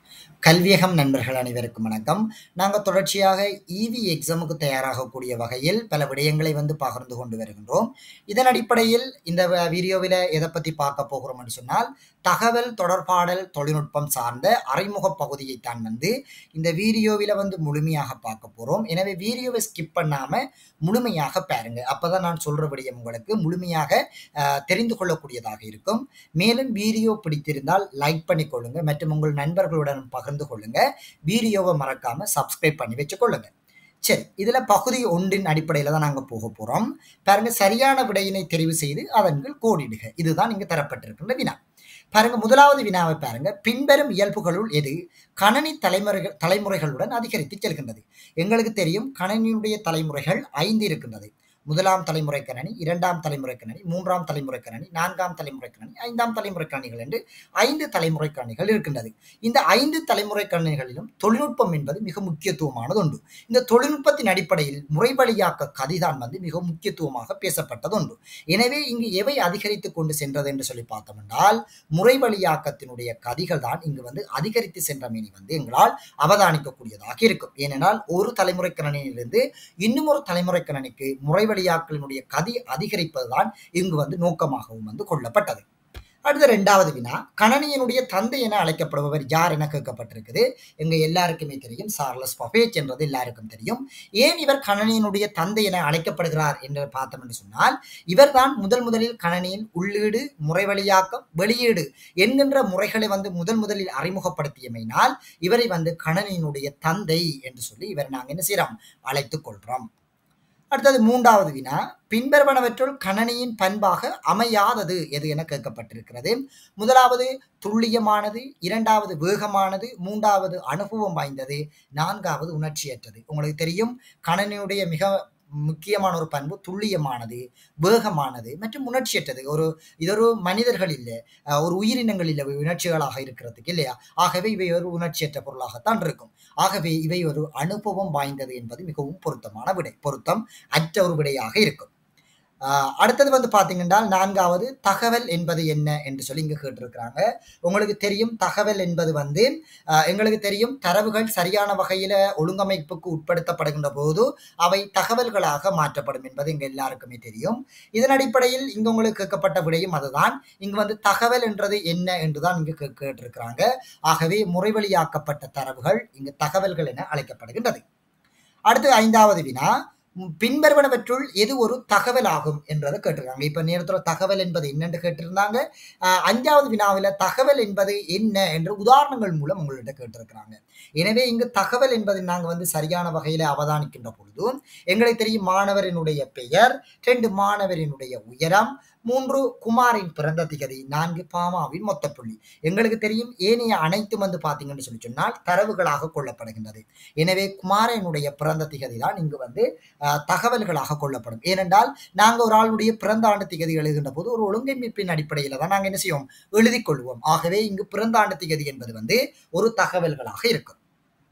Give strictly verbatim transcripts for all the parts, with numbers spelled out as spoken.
கல்வியகம் நண்பர்கள் அனைவருக்கும் வணக்கம். நாங்க தொடர்ச்சியாக ஈவி எக்ஸாமுக்கு தயாராகக்கூடிய வகையில் பல விடயங்களை வந்து பகிர்ந்து கொண்டு வருகின்றோம். இதன் அடிப்படையில் இந்த வ வீடியோவில எத பத்தி பார்க்க போகிறோம்னு சொன்னால், தகவல் தொடர்பாடல் தொழில்நுட்பம் சார்ந்த அறிமுக பகுதியைத் தான் வந்து இந்த வீடியோவில வந்து முழுமையாக பார்க்க போறோம். எனவே வீடியோவை ஸ்கிப் பண்ணாம முழுமையாக பாருங்க. அப்பதான் நான் சொல்ற விடயம் உங்களுக்கு முழுமையாக அ தெரிந்து கொள்ளக்கூடியதாக இருக்கும். மேலும் வீடியோ பிடித்திருந்தால் லைக் பண்ணிக்கொள்ளுங்க மற்றும் உங்கள் நண்பர்களுடன் பகிர்ந்து கொள்ளுங்க. வீடியோவை மறக்காம சப்ஸ்கிரைப் பண்ணி வச்சுக்கொள்ளுங்க. சரி, இதுல பகுதி ஒன்றின் அடிப்படையில தான் நாங்க போக போறோம். பாருங்க, சரியான விடையினை தெரிவு செய்து அதன் கீழ் கோடிடுக. இதுதான் இங்கு தரப்பட்டிருக்கின்ற வினா. பாருங்க, முதலாவது வினாவை பாருங்க. பின்வரும் இயல்புகளுள் எது கணனி தலைமுறைகள் தலைமுறைகளுடன் அதிகரித்து செல்கின்றது? எங்களுக்கு தெரியும் கணனியுடைய தலைமுறைகள் ஐந்து இருக்கின்றது. முதலாம் தலைமுறை கணனி, இரண்டாம் தலைமுறை கணனி, மூன்றாம் தலைமுறை கணனி, நான்காம் தலைமுறை கணனி, ஐந்தாம் தலைமுறை கணினிகள் என்று ஐந்து தலைமுறை கணினிகள் இருக்கின்றது. இந்த ஐந்து தலைமுறை கணினிகளிலும் தொழில்நுட்பம் என்பது மிக முக்கியத்துவமானது உண்டு. இந்த தொழில்நுட்பத்தின் அடிப்படையில் முறைவழியாக்க கதிதான் வந்து மிக முக்கியத்துவமாக பேசப்பட்டது உண்டு. எனவே இங்கு எவை அதிகரித்து கொண்டு சென்றது என்று சொல்லி பார்த்தோம் என்றால், முறைவழியாக்கத்தினுடைய கதிகள் தான் இங்கு வந்து அதிகரித்து சென்றமையை வந்து எங்களால் அவதானிக்கக்கூடியதாக இருக்கும். ஏனென்றால் ஒரு தலைமுறை கணினியிலிருந்து இன்னும் ஒரு தலைமுறை கணினிக்கு முறை வழியாக்களினுடைய கதி அதிகரிப்பதுதான் இங்கு வந்து நோக்கமாகவும் வந்து கொள்ளப்பட்டது. அடுத்த இரண்டாவது வினா, கணனியினுடைய தந்தை என அழைக்கப்படுபவர் யார் என கேட்கப்பட்டிருக்குது. எங்க எல்லாருக்குமே தெரியும் சார்லஸ் பபேஜ் என்றது எல்லாருக்கும் தெரியும். ஏன் இவர் கணனியினுடைய தந்தை என அழைக்கப்படுகிறார் என்று பார்த்தோம் என்று சொன்னால், இவர்தான் முதல் முதலில் கணனியின் உள்ளீடு, முறைவழியாக்கம், வெளியீடு என்கின்ற முறைகளை வந்து முதல் முதலில் அறிமுகப்படுத்தியமையினால் இவரை வந்து கணனியினுடைய தந்தை என்று சொல்லி இவரை நாங்கள் என்ன செய்யறோம், அழைத்துக் கொள்றோம். அடுத்தது மூன்றாவது வினா, பின்வருவனவற்றுள் கணனியின் பண்பாக அமையாதது எது என கேட்கப்பட்டிருக்கிறது. முதலாவது துல்லியமானது, இரண்டாவது வேகமானது, மூன்றாவது அனுபவம் வாய்ந்தது, நான்காவது உணர்ச்சியற்றது. உங்களுக்கு தெரியும் கணனியுடைய மிக முக்கியமான ஒரு பண்பு துல்லியமானது, வேகமானது மற்றும் உணர்ச்சியற்றது. ஒரு இதொரு மனிதர்கள் இல்லை, ஒரு உயிரினங்கள் இல்லை உணர்ச்சிகளாக இருக்கிறதுக்கு இல்லையா. ஆகவே இவை ஒரு உணர்ச்சியற்ற பொருளாகத்தான் இருக்கும். ஆகவே இவை ஒரு அனுபவம் வாய்ந்தது என்பது மிகவும் பொருத்தமான விடை, பொருத்தம் அற்ற ஒரு விடையாக இருக்கும். ஆஹ் அடுத்தது வந்து பார்த்தீங்கன்னா நான்காவது தகவல் என்பது என்ன என்று சொல்லி இங்க கேட்டிருக்கிறாங்க. உங்களுக்கு தெரியும் தகவல் என்பது வந்து ஆஹ் எங்களுக்கு தெரியும் தரவுகள் சரியான வகையில ஒழுங்கமைப்புக்கு உட்படுத்தப்படுகின்ற போது அவை தகவல்களாக மாற்றப்படும் என்பது எங்க எல்லாருக்குமே தெரியும். இதன் அடிப்படையில் இங்க உங்களுக்கு கேட்கப்பட்ட விடையும் அதுதான். இங்கு வந்து தகவல் என்றது என்ன என்றுதான் இங்கு கேட்டிருக்கிறாங்க. ஆகவே முறைவழியாக்கப்பட்ட தரவுகள் இங்கு தகவல்கள் என அழைக்கப்படுகின்றது. அடுத்து ஐந்தாவது வினா, பின்வருவனவற்றுள் எது ஒரு தகவல் ஆகும் என்றதை கேட்டிருக்காங்க. இப்ப நேரத்துல தகவல் என்பது என்னன்னு கேட்டிருந்தாங்க. அஹ் அஞ்சாவது வினாவில தகவல் என்பது என்ன என்று உதாரணங்கள் மூலம் உங்கள்கிட்ட கேட்டிருக்கிறாங்க. எனவே இங்கு தகவல் என்பதை நாங்க வந்து சரியான வகையில அவதானிக்கின்ற பொழுது எங்களுக்கு தெரியும் மாணவரினுடைய பெயர், ரெண்டு மாணவரினுடைய உயரம், மூன்று குமாரின் பிறந்த திகதி, நான்கு பாமாவின் மொத்த புள்ளி. எங்களுக்கு தெரியும் ஏனைய அனைத்தும் வந்து பார்த்தீங்கன்னு சொல்லி சொன்னால் தரவுகளாக கொள்ளப்படுகின்றது. எனவே குமாரனுடைய பிறந்த திகதி தான் இங்கு வந்து அஹ், தகவல்களாக கொள்ளப்படும். ஏனென்றால் நாங்கள் ஒரு ஆளுடைய பிறந்த ஆண்டு திகதி எழுதுகின்ற போது ஒரு ஒழுங்கமைப்பின் அடிப்படையில் தான் நாங்கள் என்ன செய்வோம், எழுதி கொள்வோம். ஆகவே இங்கு பிறந்த ஆண்டு திகதி என்பது வந்து ஒரு தகவல்களாக இருக்கும்.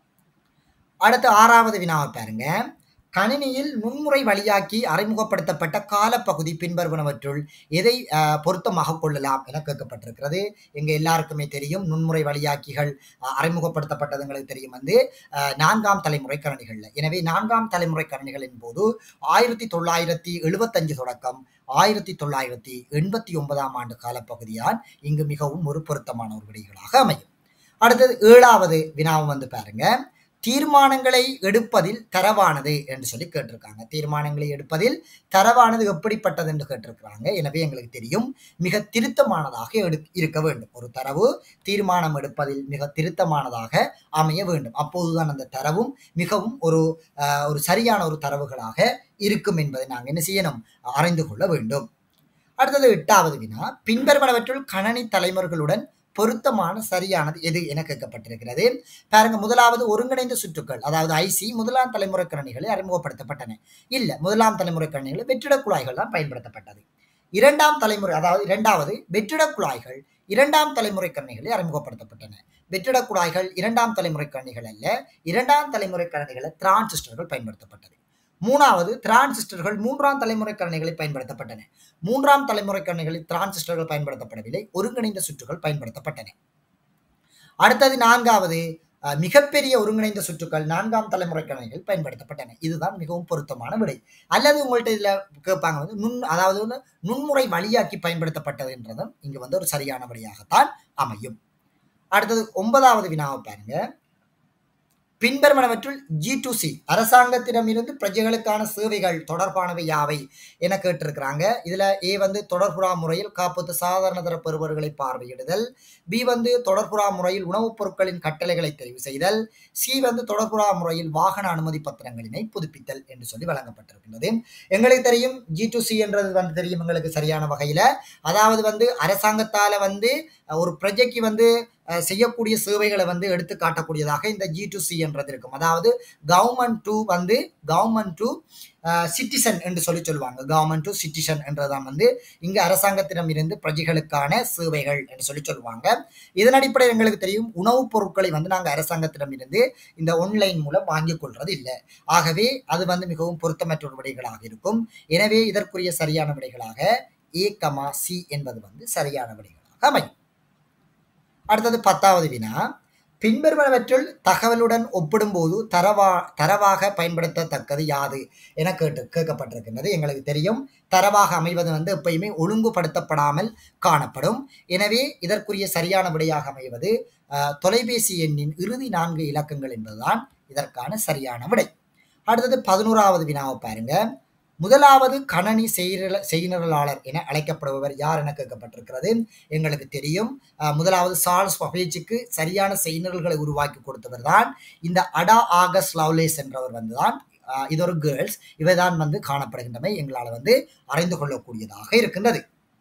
அடுத்து ஆறாவது வினாவை பாருங்க. கணினியில் நுண்முறை வழியாக்கி அறிமுகப்படுத்தப்பட்ட காலப்பகுதி பின்வருவனவற்றுள் எதை அஹ், பொருத்தமாக கொள்ளலாம் என கேட்கப்பட்டிருக்கிறது. எங்க எல்லாருக்குமே தெரியும் நுண்முறை வழியாக்கிகள் அஹ், அறிமுகப்படுத்தப்பட்டது எங்களுக்கு தெரியும் வந்து அஹ், நான்காம் தலைமுறை கணினிகள்ல. எனவே நான்காம் தலைமுறை கணினிகளின் போது ஆயிரத்தி தொள்ளாயிரத்தி எழுபத்தஞ்சு தொடக்கம் ஆயிரத்தி தொள்ளாயிரத்தி எண்பத்தி ஒன்பதாம் ஆண்டு காலப்பகுதியால் இங்கு மிகவும் ஒரு பொருத்தமான ஒரு விடைகளாக அமையும். அடுத்தது ஏழாவது வினாவும் வந்து பாருங்க. தீர்மானங்களை எடுப்பதில் தரவானது என்று சொல்லி கேட்டிருக்காங்க. தீர்மானங்களை எடுப்பதில் தரவானது எப்படிப்பட்டது என்று கேட்டிருக்கிறாங்க. எனவே எங்களுக்கு தெரியும் மிக திருத்தமானதாக எடு இருக்க வேண்டும். ஒரு தரவு தீர்மானம் எடுப்பதில் மிக திருத்தமானதாக அமைய வேண்டும். அப்போதுதான் அந்த தரவும் மிகவும் ஒரு அஹ், ஒரு சரியான ஒரு தரவுகளாக இருக்கும் என்பதை நாங்கள் என்ன செய்யணும், அறிந்து கொள்ள வேண்டும். அடுத்தது எட்டாவது வினா, பின்வருவனவற்றுள் கணனி தலைமுறைகளுடன் பொருத்தமான சரியானது எது என கேட்கப்பட்டிருக்கிறது. பாருங்க, முதலாவது ஒருங்கிணைந்த சுற்றுக்கள் அதாவது ஐசி முதலாம் தலைமுறை கணினிகளில் அறிமுகப்படுத்தப்பட்டன. இல்ல, முதலாம் தலைமுறை கணினிகளில் வெற்றிட குழாய்கள் தான் பயன்படுத்தப்பட்டது. இரண்டாம் தலைமுறை அதாவது இரண்டாவது வெற்றிட குழாய்கள் இரண்டாம் தலைமுறை கணினிகளில் அறிமுகப்படுத்தப்பட்டன. வெற்றிட குழாய்கள் இரண்டாம் தலைமுறை கணினிகள் அல்ல, இரண்டாம் தலைமுறை கணினிகளில் டிரான்சிஸ்டர்கள் பயன்படுத்தப்பட்டது. மூணாவது டிரான்சிஸ்டர்கள் மூன்றாம் தலைமுறை கணினிகளில் பயன்படுத்தப்பட்டன. மூன்றாம் தலைமுறை கணினிகளில் டிரான்சிஸ்டர்கள் பயன்படுத்தப்படவில்லை, ஒருங்கிணைந்த சுற்றுகள் பயன்படுத்தப்பட்டன. அடுத்தது நான்காவது அஹ், மிகப்பெரிய ஒருங்கிணைந்த சுற்றுக்கள் நான்காம் தலைமுறை கணினிகள் பயன்படுத்தப்பட்டன. இதுதான் மிகவும் பொருத்தமான விடை. அல்லது உங்கள்ட்ட இதுல கேட்பாங்க வந்து நுண் அதாவது வந்து நுண்முறை வழியாக்கி பயன்படுத்தப்பட்டது என்றதும் இங்கு வந்து ஒரு சரியான விடையாகத்தான் அமையும். அடுத்தது ஒன்பதாவது வினாவை பாருங்க. பின்வருவனவற்றுள் ஜி டு சி அரசாங்கத்திடமிருந்து பிரஜைகளுக்கான சேவைகள் தொடர்பானவை யாவை என கேட்டிருக்கிறாங்க. இதுல ஏ வந்து தொடர்புறா முறையில் காப்பீட்டு சாதாரண தர பெறுபவர்களை பார்வையிடுதல், பி வந்து தொடர்புறா முறையில் உணவுப் பொருட்களின் கட்டளைகளை தெரிவு செய்தல், சி வந்து தொடர்புறா முறையில் வாகன அனுமதி பத்திரங்களினை புதுப்பித்தல் என்று சொல்லி வழங்கப்பட்டிருக்கின்றது. எங்களுக்கு தெரியும் ஜி டு சி என்றது வந்து தெரியும் எங்களுக்கு சரியான வகையில. அதாவது வந்து அரசாங்கத்தால வந்து ஒரு பிரஜைக்கு வந்து செய்யக்கூடிய சேவைகளை வந்து எடுத்து காட்டக்கூடியதாக இந்த ஜி டு சி என்றது இருக்கும். அதாவது கவர்மெண்ட் டு வந்து கவர்மெண்ட் டு சிட்டிசன் என்று சொல்லி சொல்லுவாங்க. கவர்மெண்ட் டு சிட்டிசன் என்றதான் வந்து இங்கு அரசாங்கத்திடம் இருந்து பிரஜைகளுக்கான சேவைகள் என்று சொல்லி சொல்லுவாங்க. இதன் அடிப்படையில் எங்களுக்கு தெரியும் உணவுப் பொருட்களை வந்து நாங்கள் அரசாங்கத்திடம் இருந்து இந்த ஆன்லைன் மூலம் வாங்கிக் கொள்றது இல்லை. ஆகவே அது வந்து மிகவும் பொருத்தமற்ற விடைகளாக இருக்கும். எனவே இதற்குரிய சரியான விடைகளாக ஏ கமா சி என்பது வந்து சரியான விடைகளாக அமையும். அடுத்தது பத்தாவது வினா. பின்வருவனவற்றுள் தகவலுடன் ஒப்பிடும்போது தரவா தரவாக பயன்படுத்தத்தக்கது யாது என கேட்டு கேட்கப்பட்டிருக்கின்றது. எங்களுக்கு தெரியும் தரவாக அமைவது வந்து எப்பயுமே ஒழுங்குபடுத்தப்படாமல் காணப்படும். எனவே இதற்குரிய சரியான விடையாக அமைவது அஹ், தொலைபேசி எண்ணின் இறுதி நான்கு இலக்கங்கள் என்பதுதான் இதற்கான சரியான விடை. அடுத்தது பதினோராவது வினாவை பாருங்க. முதலாவது கணனி செய்நிரல செய்நிரலாளர் என அழைக்கப்படுபவர் யார் என கேட்கப்பட்டிருக்கிறது. எங்களுக்கு தெரியும் அஹ், முதலாவது சார்ல்ஸ் பபேஜுக்கு சரியான செய்நிரல்களை உருவாக்கி கொடுத்தவர் தான் இந்த அடா ஆகஸ் லவ்லேஸ் என்றவர் வந்துதான். அஹ், இது ஒரு கேர்ள்ஸ் இவைதான் வந்து காணப்படுகின்றமை எங்களால் வந்து அறிந்து கொள்ளக்கூடியதாக இருக்கின்றது.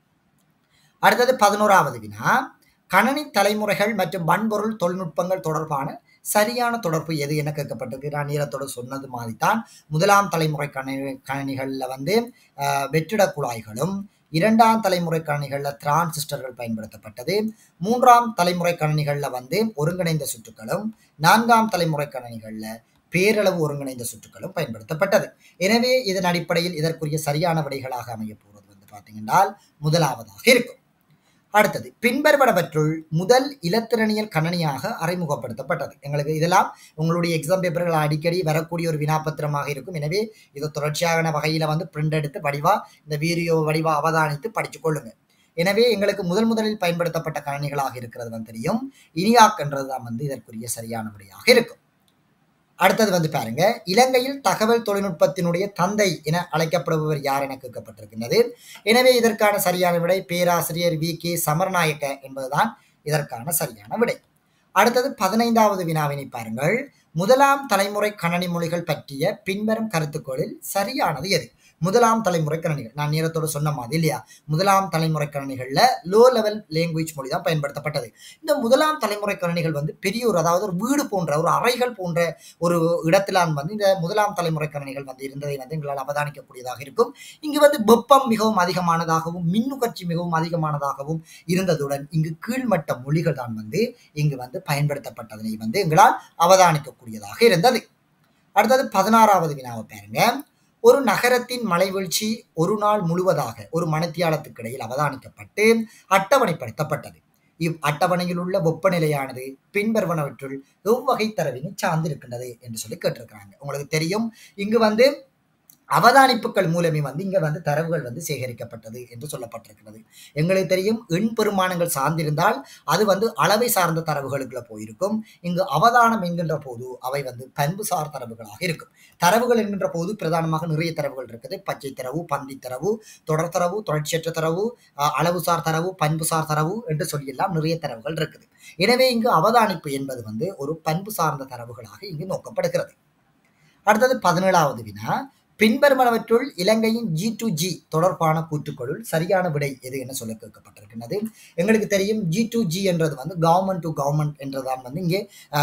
அடுத்தது பதினோராவது வினா. கணனி தலைமுறைகள் மற்றும் வன்பொருள் தொழில்நுட்பங்கள் தொடர்பான சரியான தொடர்பு எது என கேட்கப்பட்டிருக்கு. நான் நேரத்தோடு சொன்னது மாதிரி தான் முதலாம் தலைமுறை கணனி கணினிகளில் வந்து அஹ், வெற்றிட குழாய்களும், இரண்டாம் தலைமுறை கணினிகளில் டிரான்சிஸ்டர்கள் பயன்படுத்தப்பட்டது, மூன்றாம் தலைமுறை கணினிகளில் வந்து ஒருங்கிணைந்த சுற்றுகளும், நான்காம் தலைமுறை கணினிகளில் பேரளவு ஒருங்கிணைந்த சுற்றுகளும் பயன்படுத்தப்பட்டது. எனவே இதன் அடிப்படையில் இதற்குரிய சரியான விடைகளாக அமைய போவது வந்து பார்த்தீங்கன்னா முதலாவதாக இருக்கும். அடுத்தது பின்வருவனவற்றுள் முதல் இலத்திரனியல் கணனியாக அறிமுகப்படுத்தப்பட்டது. எங்களுக்கு இதெல்லாம் உங்களுடைய எக்ஸாம் பேப்பர்கள் அடிக்கடி வரக்கூடிய ஒரு வினாபத்திரமாக இருக்கும். எனவே இது தொடர்ச்சியான வகையில் வந்து பிரிண்ட் எடுத்து வடிவா இந்த வீடியோ வடிவா அவதானித்து படித்து கொள்ளுங்க. எனவே எங்களுக்கு முதல் முதலில் பயன்படுத்தப்பட்ட கணனிகளாக இருக்கிறது வந்து தெரியும் இனியாக் என்றது தான் வந்து இதற்குரிய சரியான விடையாக இருக்கும். அடுத்தது வந்து பாருங்க. இலங்கையில் தகவல் தொழில்நுட்பத்தினுடைய தந்தை என அழைக்கப்படுபவர் யார் என கேட்கப்பட்டிருக்கின்றது. எனவே இதற்கான சரியான விடை பேராசிரியர் வி கே சமரநாயக்க என்பதுதான் இதற்கான சரியான விடை. அடுத்தது பதினைந்தாவது வினாவினை பாருங்கள். முதலாம் தலைமுறை கணனி மொழிகள் பற்றிய பின்வரும் கருத்துக்களில் சரியானது எது? முதலாம் தலைமுறை கணினிகள் நான் நேரத்தோடு சொன்ன மாதிரி இல்லையா, முதலாம் தலைமுறை கணினிகள்ல லோ லெவல் லாங்குவேஜ் மொழி தான் பயன்படுத்தப்பட்டது. இந்த முதலாம் தலைமுறை கணினிகள் வந்து பெரிய ஒரு அதாவது ஒரு வீடு போன்ற ஒரு அறைகள் போன்ற ஒரு இடத்திலான் வந்து இந்த முதலாம் தலைமுறை கணினிகள் வந்து இருந்ததை வந்து எங்களால் அவதானிக்கக்கூடியதாக இருக்கும். இங்கு வந்து வெப்பம் மிகவும் அதிகமானதாகவும் மின்னுகர்ச்சி மிகவும் அதிகமானதாகவும் இருந்ததுடன் இங்கு கீழ்மட்ட மொழிகள் தான் வந்து இங்கு வந்து பயன்படுத்தப்பட்டதனை வந்து எங்களால் அவதானிக்கக்கூடியதாக இருந்தது. அடுத்தது பதினாறாவது வினாவை பாருங்க. ஒரு நகரத்தின் மலைவீழ்ச்சி ஒரு நாள் முழுவதாக ஒரு மணித்தியாலத்துக்கு இடையில் அவதானிக்கப்பட்டு அட்டவணைப்படுத்தப்பட்டது. இவ் அட்டவணையில் உள்ள வெப்பநிலையானது பின்வருவனவற்றுள் எவ்வகை தரவினை சார்ந்திருக்கின்றது என்று சொல்லி கேட்டிருக்கிறாங்க. உங்களுக்கு தெரியும் இங்கு வந்து அவதானிப்புகள் மூலமே வந்து இங்க வந்து தரவுகள் வந்து சேகரிக்கப்பட்டது என்று சொல்லப்பட்டிருக்கிறது. எங்களுக்கு தெரியும் எண் பெருமானங்கள் சார்ந்திருந்தால் அது வந்து அளவை சார்ந்த தரவுகளுக்குள்ள போயிருக்கும். இங்கு அவதானம் என்கின்ற போது அவை வந்து பண்புசார் தரவுகளாக இருக்கும். தரவுகள் என்கின்ற போது பிரதானமாக நிறைய தரவுகள் இருக்குது. பச்சை தரவு, பந்தி தரவு, தொடர் தரவு, தொடர்ச்சியற்ற தரவு, அளவுசார் தரவு, பண்புசார் தரவு என்று சொல்லி எல்லாம் நிறைய தரவுகள் இருக்குது. எனவே இங்கு அவதானிப்பு என்பது வந்து ஒரு பண்பு சார்ந்த தரவுகளாக இங்கு நோக்கப்படுகிறது. அடுத்தது பதினேழாவது வினா. பின்வருவனவற்றுள் இலங்கையின் ஜி டு ஜி தொடர்பான கூற்றுக்களுள் சரியான விடை எது என சொல்ல கேட்கப்பட்டிருக்கின்றது. எங்களுக்கு தெரியும் ஜி டு ஜி என்றது வந்து கவர்மெண்ட் டு கவர்மெண்ட் என்றதான் வந்து இங்கே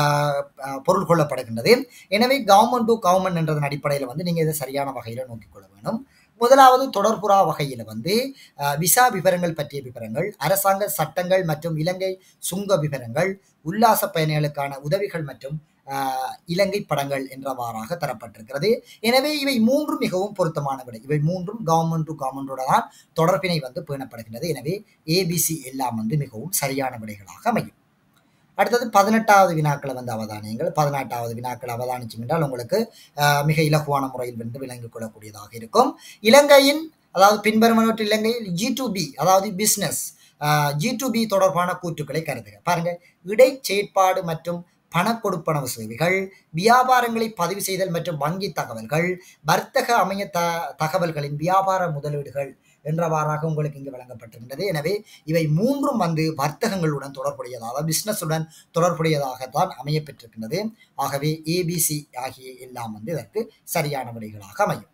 பொருள் கொள்ளப்படுகின்றது. எனவே கவர்மெண்ட் டு கவர்மெண்ட் என்றதன் அடிப்படையில் வந்து நீங்கள் இதை சரியான வகையில் நோக்கிக் கொள்ள வேணும். முதலாவது தொடர்புறா வகையில் வந்து விசா விவரங்கள் பற்றிய விவரங்கள், அரசாங்க சட்டங்கள் மற்றும் இலங்கை சுங்க விவரங்கள், உல்லாச பயணிகளுக்கான உதவிகள் மற்றும் இலங்கை படங்கள் என்றவாறாக தரப்பட்டிருக்கிறது. எனவே இவை மூன்றும் மிகவும் பொருத்தமான விடை. இவை மூன்றும் கவர்மெண்ட் டு கவர்மெண்டோட தான் தொடர்பினை வந்து பேணப்படுகின்றது. எனவே ஏபிசி எல்லாம் வந்து மிகவும் சரியான விடைகளாக அமையும். அடுத்தது பதினெட்டாவது வினாக்களை வந்து அவதானியுங்கள். பதினெட்டாவது வினாக்களை அவதானிச்சிங்கன்றால் உங்களுக்கு அஹ், மிக இலகுவான முறையில் வந்து விளங்கிக் கொள்ளக்கூடியதாக இருக்கும். இலங்கையின் அதாவது பின்வருவனவற்றில் இலங்கையில் ஜி டு பி அதாவது பிஸ்னஸ் ஜி டு பி தொடர்பான கூற்றுக்களை கருதுக. பாருங்க, இடைச்செயற்பாடு மற்றும் பண கொடுப்பனவு சேவைகள், வியாபாரங்களை பதிவு செய்தல் மற்றும் வங்கி தகவல்கள், வர்த்தக அமைய த தகவல்களின் வியாபார முதலீடுகள் என்றவாறாக உங்களுக்கு இங்கு வழங்கப்பட்டிருக்கின்றது. எனவே இவை மூன்றும் வந்து வர்த்தகங்களுடன் தொடர்புடையதாக பிஸ்னஸுடன் தொடர்புடையதாகத்தான் அமையப்பெற்றிருக்கின்றது. ஆகவே ஏபிசி ஆகிய எல்லாம் வந்து இதற்கு சரியான விடைகளாக அமையும்.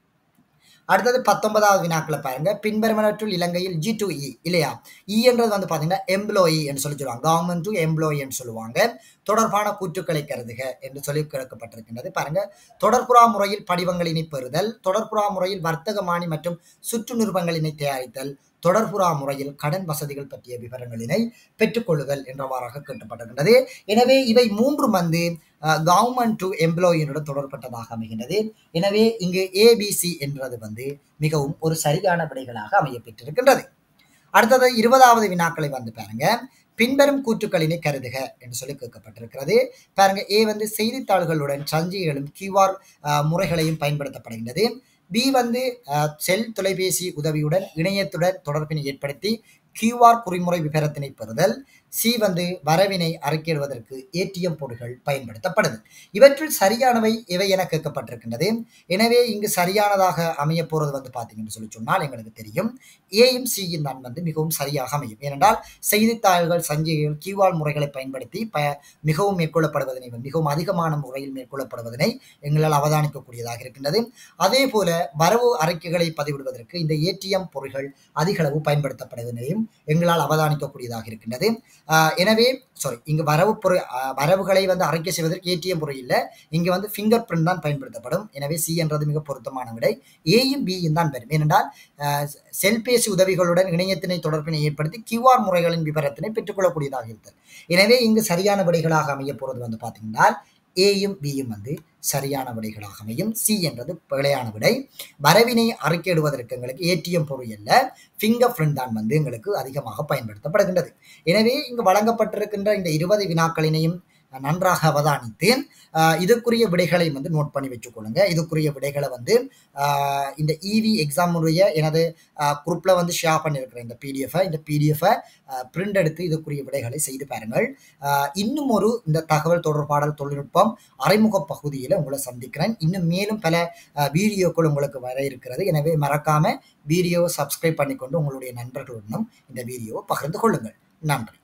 அடுத்தது பத்தொன்பதாவது வினாக்களை பாருங்க. பின்வருவனவற்றுள் இலங்கையில் ஜி டு இ இல்லையா, இ என்றது வந்து பார்த்தீங்கன்னா எம்ப்ளாயி என்று சொல்லி சொல்லுவாங்க, கவர்மெண்ட் டு எம்ப்ளாயி என்று சொல்லுவாங்க. தொடர்பான கூற்றுக்களை கருதுக என்று சொல்லி கேட்கப்பட்டிருக்கின்றது. பாருங்க, தொடர்புறா முறையில் படிவங்களினை பெறுதல், தொடர்புறா முறையில் வர்த்தகமானி மற்றும் சுற்று நிருபங்களினை தயாரித்தல், தொடர்புறா முறையில் கடன் வசதிகள் பற்றிய விவரங்களினை பெற்றுக்கொள்ளுதல் என்றவாறாக கேட்கப்பட்டிருக்கின்றது. எனவே இவை மூன்றும் வந்து கவர்மெண்ட் டு எம்ப்ளாயினுடன் தொடர்பட்டதாக அமைகின்றது. எனவே இங்கு ஏபிசி என்றது வந்து மிகவும் ஒரு சரியான விடைகளாக அமையப்பெற்றிருக்கின்றது. அடுத்தது இருபதாவது வினாக்களை வந்து பாருங்க. பின்வரும் கூற்றுக்களினை கருதுக என்று சொல்லி கேட்கப்பட்டிருக்கிறது. பாருங்க, ஏ வந்து செய்தித்தாள்களுடன் சஞ்சிகைகளும் கியூஆர் முறைகளையும் பயன்படுத்தப்படுகின்றது. பி வந்து செல் தொலைபேசி உதவியுடன் இணையத்துடன் தொடர்பினை ஏற்படுத்தி கியூஆர் குறிமுறை விபரத்தினை பெறுதல். சி வந்து வரவினை அறிக்கையிடுவதற்கு ஏடிஎம் பொருட்கள் பயன்படுத்தப்படுது. இவற்றில் சரியானவை எவை என கேட்கப்பட்டிருக்கின்றது. எனவே இங்கு சரியானதாக அமைய போறது வந்து பார்த்தீங்கன்னு சொல்லி சொன்னால் எங்களுக்கு தெரியும் ஏயும் சியும் தான் வந்து மிகவும் சரியாக அமையும். ஏனென்றால் செய்தித்தாள்கள் சஞ்சிகைகள் கியூஆர் முறைகளை பயன்படுத்தி ப மிகவும் மேற்கொள்ளப்படுவதனை மிகவும் அதிகமான முறையில் மேற்கொள்ளப்படுவதனை எங்களால் அவதானிக்கக்கூடியதாக இருக்கின்றது. அதே போல வரவு அறிக்கைகளை பதிவிடுவதற்கு இந்த ஏடிஎம் பொருட்கள் அதிக அளவு பயன்படுத்தப்படுவதனையும் எங்களால் அவதானிக்கக்கூடியதாக இருக்கின்றது. எனவே சாரி இங்கு வரவு பொருள் வரவுகளை வந்து அறிக்கை செய்வதற்கு ஏடிஎம் பொருள் இல்லை, இங்கு வந்து ஃபிங்கர் பிரிண்ட் தான் பயன்படுத்தப்படும். எனவே சி என்றது மிக பொருத்தமான விடை. ஏயும் பியும் தான் வரும். ஏனென்றால் செல்பேசி உதவிகளுடன் இணையத்தினை தொடர்பினை ஏற்படுத்தி கியூஆர் முறைகளின் விவரத்தினை பெற்றுக்கொள்ளக்கூடியதாக இருந்தது. எனவே இங்கு சரியான விடைகளாக அமைய போறது வந்து பார்த்தீங்கன்னா ஏயும் பியும் வந்து சரியான விடைகளாக அமையும். சி என்றது பிழையான விடை. வரவினை அறிக்கையிடுவதற்கு எங்களுக்கு ஏடிஎம் பொருள் அல்ல, ஃபிங்கர் பிரிண்ட் தான் வந்து எங்களுக்கு அதிகமாக பயன்படுத்தப்படுகின்றது. எனவே இங்கு வழங்கப்பட்டிருக்கின்ற இந்த இருபது வினாக்களினையும் நன்றாக அவதானித்து இதுக்குரிய விடைகளை வந்து நோட் பண்ணி வச்சுக்கொள்ளுங்க. இதுக்குரிய விடைகளை வந்து இந்த இவி எக்ஸாமுடைய எனது குரூப்பில் வந்து ஷேர் பண்ணியிருக்கிறேன். இந்த பிடிஎஃபை இந்த பிடிஎஃபை பிரிண்ட் எடுத்து இதுக்குரிய விடைகளை செய்து பாருங்கள். இன்னும் ஒரு இந்த தகவல் தொடர்பாடல் தொழில்நுட்பம் அறிமுக பகுதியில் உங்களை சந்திக்கிறேன். இன்னும் மேலும் பல வீடியோக்கள் உங்களுக்கு வர இருக்கிறது. எனவே மறக்காம வீடியோவை சப்ஸ்கிரைப் பண்ணிக்கொண்டு உங்களுடைய நண்பர்களுடனும் இந்த வீடியோவை பகிர்ந்து கொள்ளுங்கள். நன்றி.